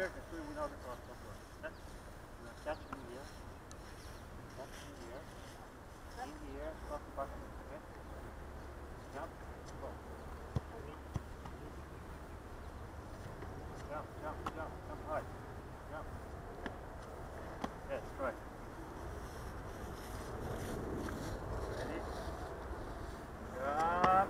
here, just do it without the cross. That's catch in the air. Catch in the air. In the air, cross the button. Okay? Jump, go. Jump, jump, jump, jump high. Jump. Yes, right. Ready? Jump.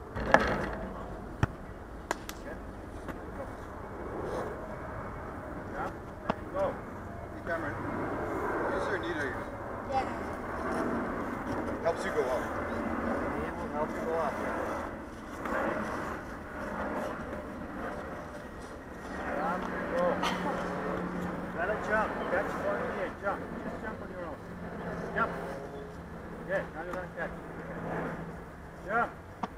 Cameron, use your knee to Yeah. helps you go up. Knee will help you go up. Ready? Jump, go. Gotta jump. Catch one here. Jump. Just jump on your own. Jump. Yes, now you're gonna catch. Jump.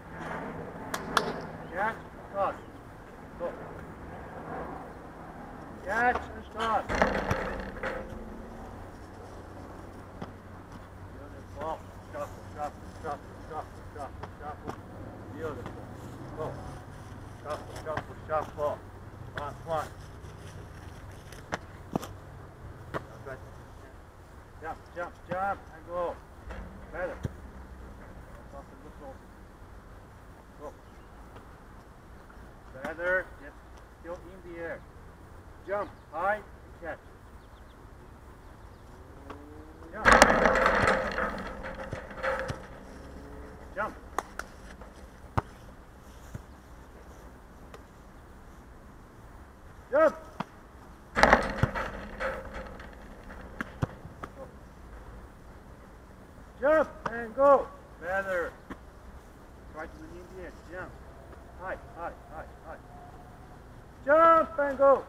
Catch, toss. Go. Catch and toss. Beautiful. Shuffle, shuffle, shuffle, shuffle, shuffle, shuffle. Beautiful. Go. Shuffle, shuffle, shuffle. Last one. Good. Jump, jump, jump, and go. Better. Go. Better. Yes. Still in the air. Jump high and catch. Jump. Jump. Jump. Go. Jump and go. Better. Try to remain in the air. Jump. High, high, high, high. Jump and go.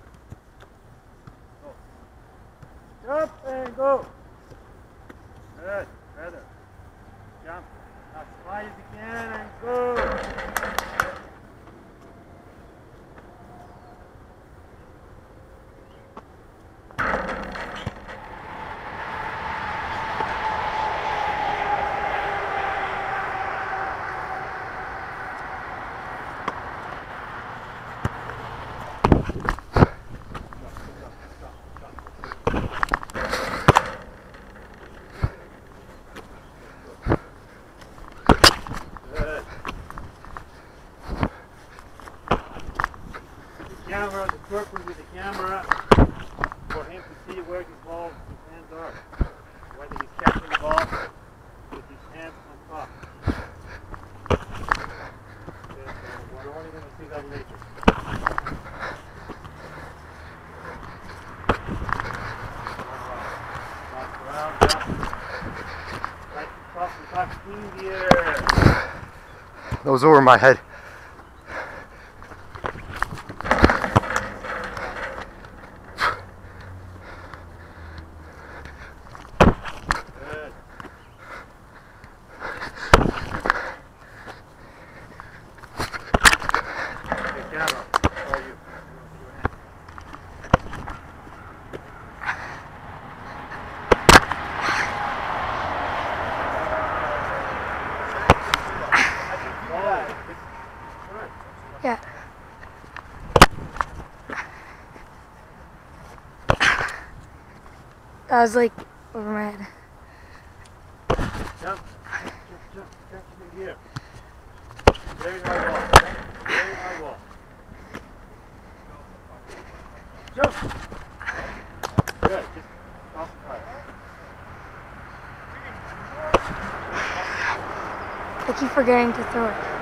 Go. Jump and go. Good. Better. Jump as high as you can and go. Camera, the circle with the camera for him to see where his hands are. Whether he's catching the ball with his hands on top. Okay, so we're only going to see that later. Walk around, jump. Like to cross the top in the air. That was over my head. Yeah. That was like over my head. Jump, jump, catch it in here. Very high ball, very high ball. Jump. Good, just off the fire. I keep forgetting to throw it.